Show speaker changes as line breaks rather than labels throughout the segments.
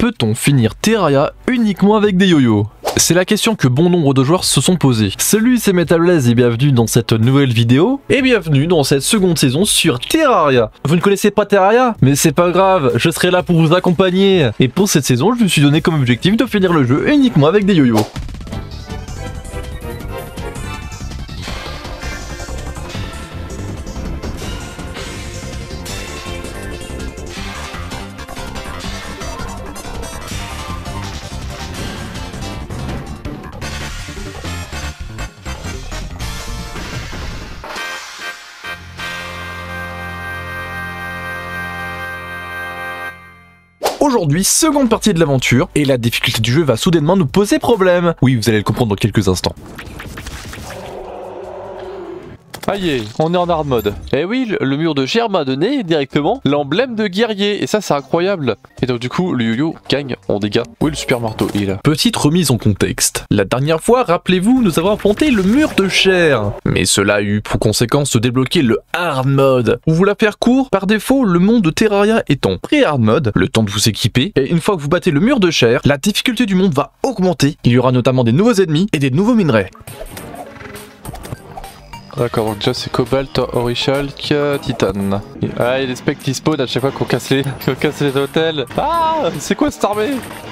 Peut-on finir Terraria uniquement avec des yo-yo? C'est la question que bon nombre de joueurs se sont posés. Salut, c'est Metablaze et bienvenue dans cette nouvelle vidéo. Et bienvenue dans cette seconde saison sur Terraria. Vous ne connaissez pas Terraria? Mais c'est pas grave, je serai là pour vous accompagner. Et pour cette saison, je me suis donné comme objectif de finir le jeu uniquement avec des yo-yo. Aujourd'hui, seconde partie de l'aventure, et la difficulté du jeu va soudainement nous poser problème. Oui, vous allez le comprendre dans quelques instants.
Aïe, on est en hard mode. Eh oui, le mur de chair m'a donné directement l'emblème de guerrier. Et ça, c'est incroyable. Et donc du coup, le yo-yo gagne en dégâts. Oui, le super marteau, il est là.
Petite remise en contexte. La dernière fois, rappelez-vous, nous avons affronté le mur de chair. Mais cela a eu pour conséquence de débloquer le hard mode. Pour vous la faire court, par défaut, le monde de Terraria est en pré-hard mode, le temps de vous équiper. Et une fois que vous battez le mur de chair, la difficulté du monde va augmenter. Il y aura notamment des nouveaux ennemis et des nouveaux minerais.
D'accord, donc déjà c'est Cobalt, Orichalk, Titane. Ah, il y a des specs qui spawn à chaque fois qu'on casse les hôtels. Ah, c'est quoi cette armée?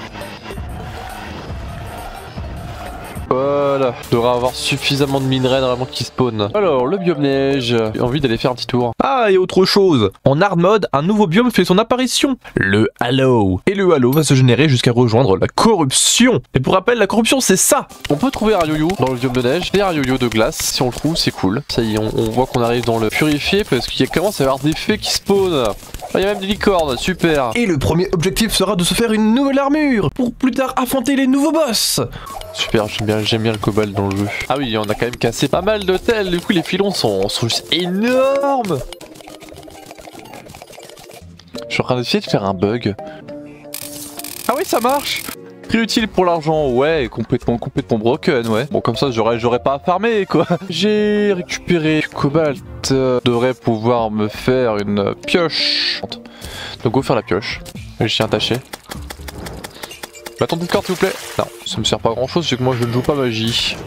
Voilà, il devrait avoir suffisamment de minerais normalement qui spawn. Alors, le biome neige, j'ai envie d'aller faire un petit tour.
Ah, et autre chose, en hard mode, un nouveau biome fait son apparition, le Halo. Et le Halo va se générer jusqu'à rejoindre la corruption. Et pour rappel, la corruption c'est ça.
On peut trouver un yo-yo dans le biome de neige et un yo-yo de glace, si on le trouve c'est cool. Ça y est, on voit qu'on arrive dans le purifié parce qu'il commence à y avoir des fées qui spawnent. Ah, il y a même des licornes, super.
Et le premier objectif sera de se faire une nouvelle armure, pour plus tard affronter les nouveaux boss.
Super, j'aime bien le cobalt dans le jeu. Ah oui, on a quand même cassé pas mal d'hôtels, du coup les filons sont juste énormes. Je suis en train d'essayer de faire un bug. Ah oui, ça marche. Très utile pour l'argent, ouais, complètement broken, ouais. Bon, comme ça, j'aurais pas à farmer, quoi. J'ai récupéré du cobalt. Devrait pouvoir me faire une pioche. Donc, go faire la pioche. Je tiens attaché. Bâton de Discord, s'il vous plaît. Non, ça me sert pas à grand chose, c'est que moi, je ne joue pas magie.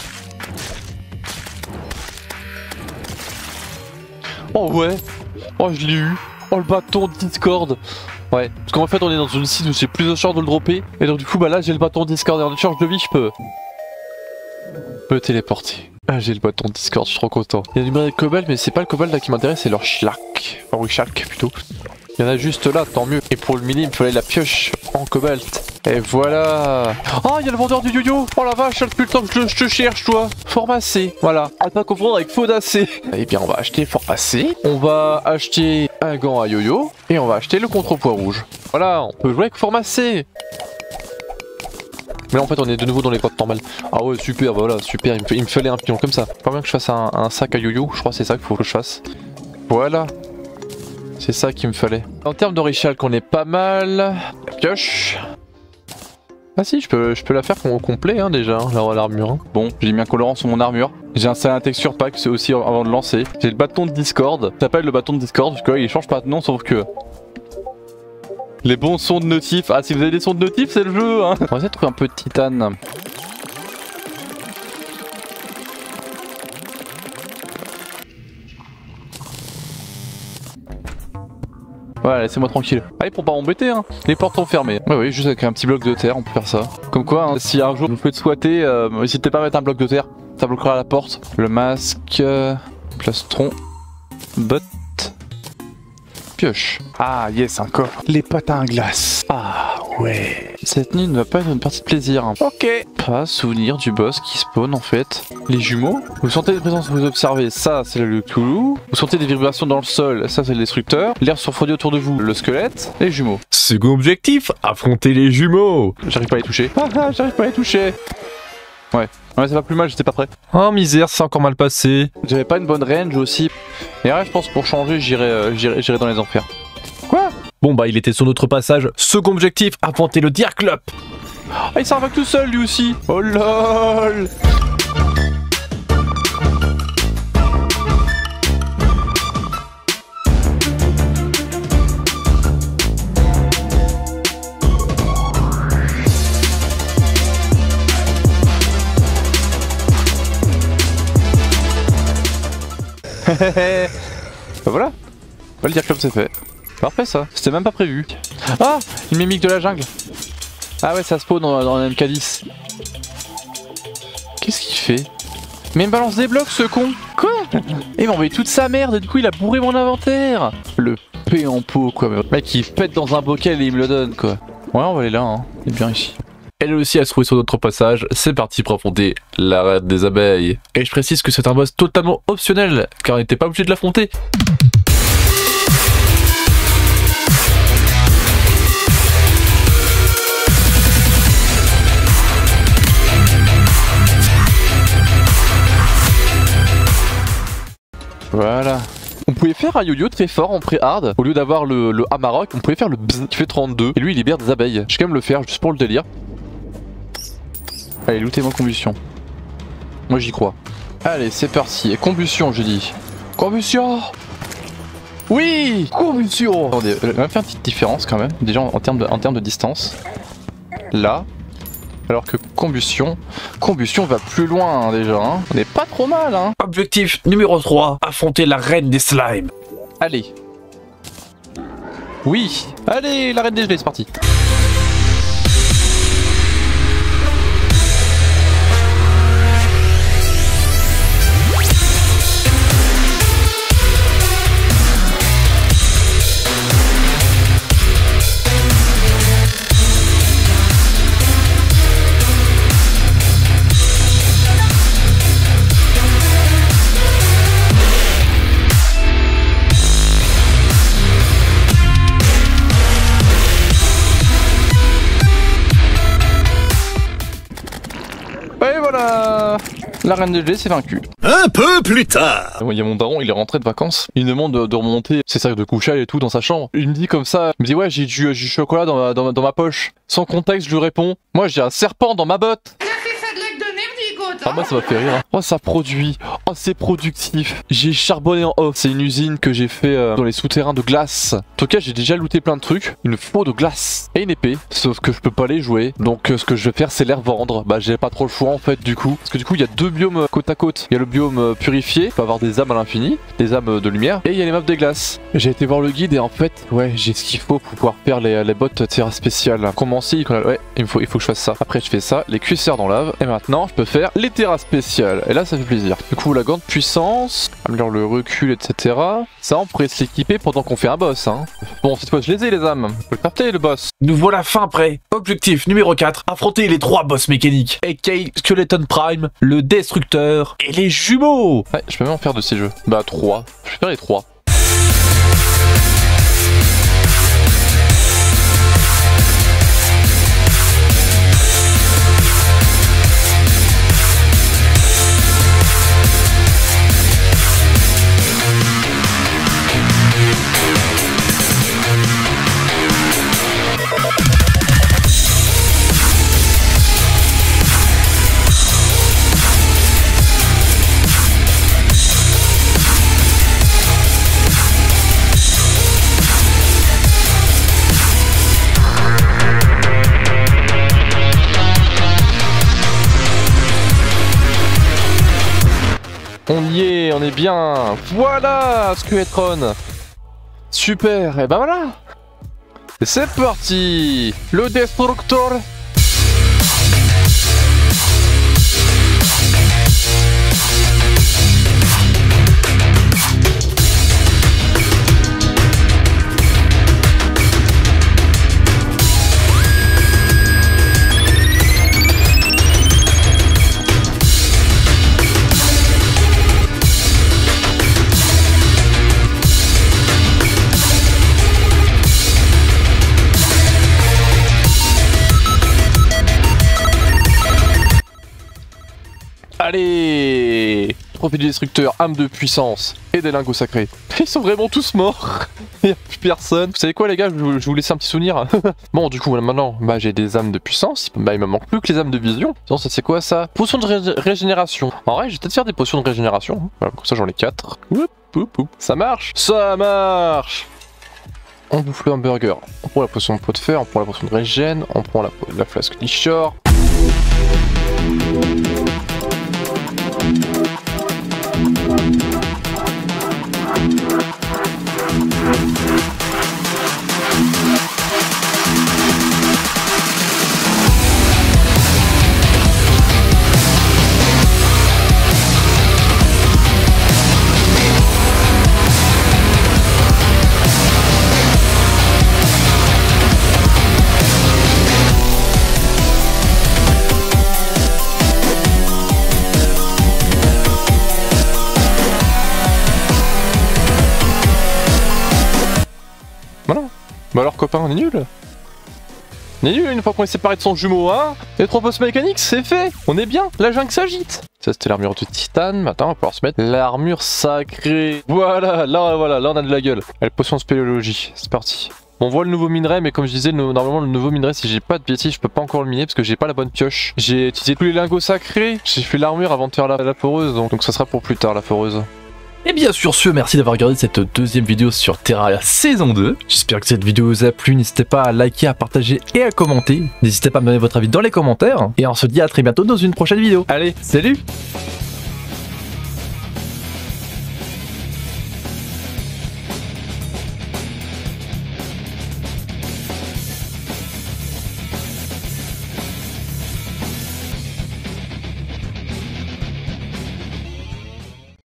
Oh, ouais. Oh, je l'ai eu. Oh, le bâton de Discord. Ouais, parce qu'en fait on est dans une site où c'est plus de chance de le dropper. Et donc du coup bah là j'ai le bâton Discord et en échange de vie je peux me téléporter. Ah j'ai le bâton Discord, je suis trop content. Il y a du minerai de cobalt mais c'est pas le cobalt là qui m'intéresse, c'est leur schlack. Enfin oui schlack plutôt. Il y en a juste là, tant mieux. Et pour le mini il me fallait la pioche en cobalt. Et voilà. Oh il y a le vendeur du yo-yo. Oh la vache, depuis le temps que je te cherche toi. Formacé, voilà. À pas confondre avec Faudacé. Eh bien on va acheter Formacé. On va acheter un gant à yo-yo. Et on va acheter le contrepoids rouge. Voilà, on peut jouer avec Formacé. Mais là en fait on est de nouveau dans les grottes normales. Ah ouais super, voilà, super, il me fallait un pion comme ça. Pas bien que je fasse un sac à yo-yo, je crois que c'est ça qu'il faut que je fasse. Voilà. C'est ça qu'il me fallait. En termes d'Orichalk on est pas mal. La pioche. Ah si, je peux la faire au complet hein, déjà, hein, l'armure. Hein. Bon, j'ai mis un colorant sur mon armure. J'ai installé un texture pack, c'est aussi avant de lancer. J'ai le bâton de Discord. Ça s'appelle le bâton de Discord, parce que là, il change pas de nom, sauf que... Les bons sons de notif. Ah, si vous avez des sons de notif, c'est le jeu, hein. On va essayer de trouver un peu de titane. Ouais, laissez-moi tranquille. Allez, pour pas m'embêter, hein. Les portes sont fermées. Ouais, oui, juste avec un petit bloc de terre, on peut faire ça. Comme quoi, hein, si un jour vous pouvez squatter, n'hésitez pas à mettre un bloc de terre. Ça bloquera la porte. Le masque, plastron, botte, pioche. Ah, yes, encore. Les patins à glace. Ah, ouais. Cette nuit ne va pas être une partie de plaisir. Hein. Ok. Pas souvenir du boss qui spawn en fait. Les jumeaux. Vous sentez des présences, vous observez. Ça, c'est le Cthulhu. Vous sentez des vibrations dans le sol. Ça, c'est le destructeur. L'air se refroidit autour de vous. Le squelette. Les jumeaux.
Second objectif, affronter les jumeaux.
J'arrive pas à les toucher. Ah, j'arrive pas à les toucher. Ouais. Ouais, c'est pas plus mal, j'étais pas prêt.
Oh misère, c'est encore mal passé.
J'avais pas une bonne range aussi. Et là, je pense pour changer, j'irai dans les enfers. Quoi?
Bon bah il était sur notre passage. Second objectif, affronter le Diarclope.
Ah, il s'en va tout seul lui aussi. Oh lol. Bah voilà, on va le dire comme c'est fait. Parfait ça, c'était même pas prévu. Ah, une mimique de la jungle. Ah ouais, ça spawn dans un MK10. Qu'est-ce qu'il fait? Mais il me balance des blocs ce con. Quoi? Il m'a envoyé toute sa merde et du coup il a bourré mon inventaire. Le P en pot quoi. Le mec il pète dans un bocal et il me le donne quoi. Ouais, on va aller là, hein. Il est bien ici.
Elle aussi a se trouvé sur notre passage, c'est parti pour affronter la reine des abeilles. Et je précise que c'est un boss totalement optionnel, car on n'était pas obligé de l'affronter.
Voilà. On pouvait faire un yo-yo très fort en pré-hard. Au lieu d'avoir le Amarok, on pouvait faire le bzz qui fait 32. Et lui il libère des abeilles. Je vais quand même le faire juste pour le délire. Allez, lootez ma combustion. Moi j'y crois. Allez, c'est parti. Et combustion, j'ai dit. Combustion! Oui! Combustion! Attendez, on va faire une petite différence quand même. Déjà en termes de distance. Là. Alors que combustion va plus loin hein, déjà. Hein. On est pas trop mal. Hein.
Objectif numéro 3, affronter la reine des slimes.
Allez. Oui. Allez, la reine des gelées, c'est parti. Et voilà, la reine des gelées s'est vaincue.
Un peu plus tard.
Il y a mon daron, il est rentré de vacances. Il me demande de remonter ses sacs de couchage et tout dans sa chambre. Il me dit comme ça, il me dit ouais j'ai du chocolat dans ma poche. Sans contexte, je lui réponds, moi j'ai un serpent dans ma botte. Ah moi ça m'a fait rire. Hein. Oh ça produit, oh c'est productif. J'ai charbonné en off, c'est une usine que j'ai fait dans les souterrains de glace. En tout cas j'ai déjà looté plein de trucs. Une faux de glace et une épée. Sauf que je peux pas les jouer. Donc ce que je vais faire c'est les revendre. Bah j'ai pas trop le choix en fait du coup. Parce que du coup il y a deux biomes côte à côte. Il y a le biome purifié, on peut avoir des âmes à l'infini, des âmes de lumière. Et il y a les maps des glaces. J'ai été voir le guide et en fait ouais j'ai ce qu'il faut pour pouvoir faire les bottes terra spéciales. Commencer, ouais il faut que je fasse ça. Après je fais ça, les cuisseurs dans lave. Et maintenant je peux faire les terras spéciales. Et là ça fait plaisir. Du coup la grande puissance, améliore le recul etc. Ça on pourrait se l'équiper pendant qu'on fait un boss hein. Bon cette fois je les ai les âmes. Je peux le crafter le boss.
Nous voilà fin prêt. Objectif numéro 4, affronter les 3 boss mécaniques. A.K.A. Skeleton Prime, le Destructeur et les jumeaux.
Ouais je peux même en faire de ces jeux. Bah 3. Je vais faire les 3. On y est, on est bien. Voilà, Skeletron. Super, et ben voilà. Et c'est parti. Le Destructor. Allez! Trophée du destructeur, âme de puissance et des lingots sacrés. Ils sont vraiment tous morts. Il n'y a plus personne. Vous savez quoi les gars, je vais vous laisser un petit souvenir. Bon du coup maintenant bah, j'ai des âmes de puissance. Bah il me manque plus que les âmes de vision. Sinon ça c'est quoi ça? Potion de régénération. En vrai je vais peut-être faire des potions de régénération. Voilà, comme ça j'en ai 4. Ça marche. Ça marche. On bouffe le hamburger. On prend la potion de pot de fer, on prend la potion de régène, on prend la flasque d'Ishor. Bah alors copain, on est nul. On est nul une fois qu'on est séparé de son jumeau, hein. Les 3 postes mécaniques, c'est fait. On est bien, la jungle s'agite. Ça c'était l'armure de titane, maintenant on va pouvoir se mettre l'armure sacrée. Voilà, là on a de la gueule. Allez, potion de spéléologie, c'est parti. On voit le nouveau minerai, mais comme je disais, normalement le nouveau minerai, si j'ai pas de bêtises, je peux pas encore le miner parce que j'ai pas la bonne pioche. J'ai utilisé tous les lingots sacrés, j'ai fait l'armure avant de faire la foreuse, donc ça sera pour plus tard la foreuse.
Et bien sur ce, merci d'avoir regardé cette deuxième vidéo sur Terraria saison 2. J'espère que cette vidéo vous a plu, n'hésitez pas à liker, à partager et à commenter. N'hésitez pas à me donner votre avis dans les commentaires. Et on se dit à très bientôt dans une prochaine vidéo. Allez, salut!